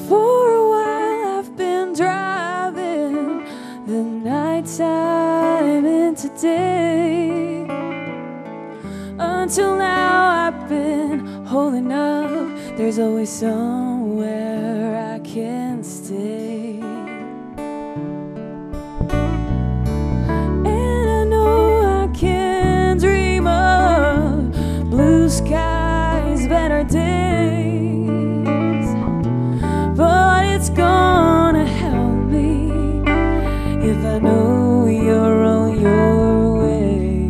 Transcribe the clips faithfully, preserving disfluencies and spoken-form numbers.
For a while I've been driving the nighttime into day. Until now I've been holding up. There's always somewhere I can stay. And I know I can dream of blue skies, better days. But it's gonna help me if I know you're on your way.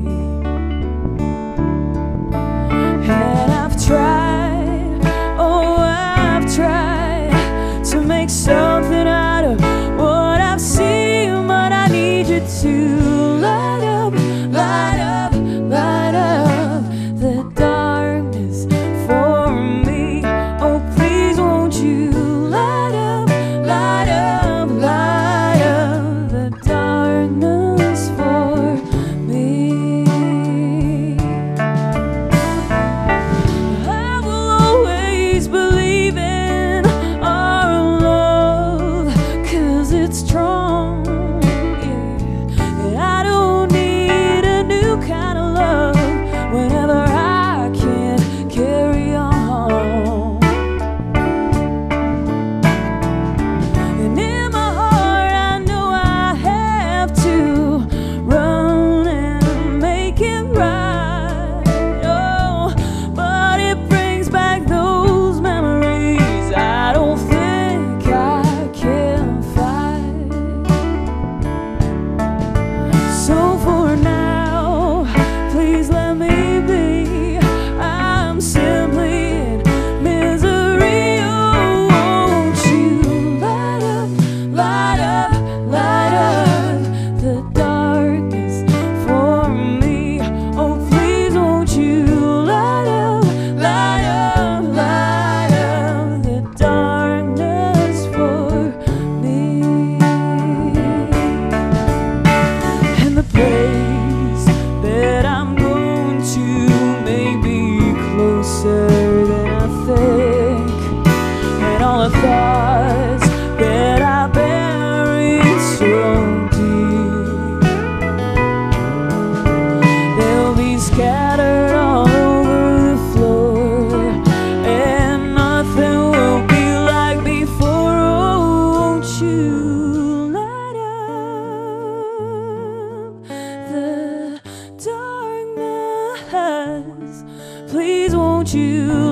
And I've tried, oh I've tried to make something out of what I've seen, but I need you to light up, light up, light up the darkness for me. Oh please won't you light up, light up, light up the darkness for me. I will always believe in our love, 'cause it's strong, yeah. And I don't need a new kind of love whenever I can't carry on. And in my heart I know I have to run and make it right. Oh, but it brings back those memories I don't think I can fight. So for now, please let me be. I'm simply in misery. Oh, won't you light up, light up, light up the darkness for me. Oh, please won't you light up, light up, light up the darkness for me. And the place that I'm going to may be closer than I think, and all the thoughts that I buried so deep, they'll be scattered all over the floor, and nothing will be like before. Oh, won't you light up the darkness? Please won't you